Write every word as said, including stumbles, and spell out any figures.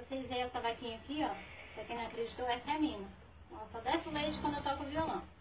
vocês verem essa vaquinha aqui, ó. Pra quem não acreditou, essa é a mina. Ela só desce o leite quando eu toco o violão.